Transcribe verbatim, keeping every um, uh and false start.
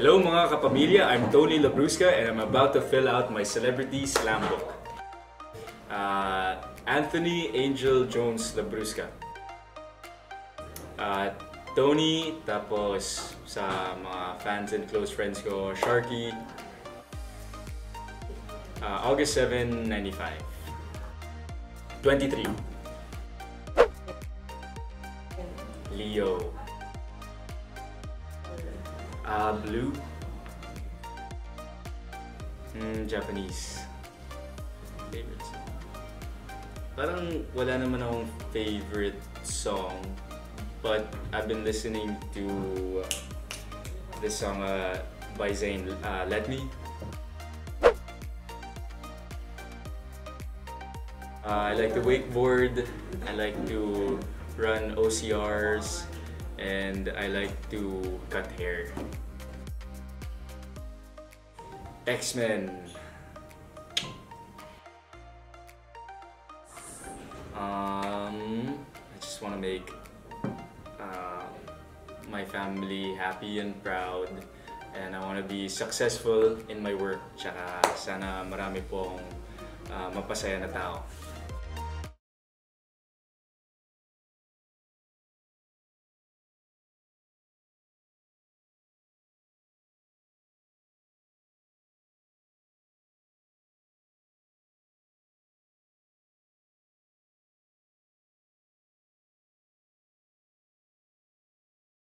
Hello mga kapamilya, I'm Tony Labrusca and I'm about to fill out my celebrity slam book. Uh, Anthony Angel Jones Labrusca. Uh, Tony, tapos sa mga fans and close friends ko, Sharky. Uh, August seventh, ninety-five. twenty-three. Leo. Uh, blue. Mm, Japanese. Favorites. Parang wala naman akong favorite song, but I've been listening to this song uh, by Zayn, uh, Let Me. Uh, I like to wakeboard, I like to run O C Rs, and I like to cut hair. X-Men. Um, I just want to make uh, my family happy and proud, and I want to be successful in my work. Tsaka sana marami pong uh, mapasaya na tao.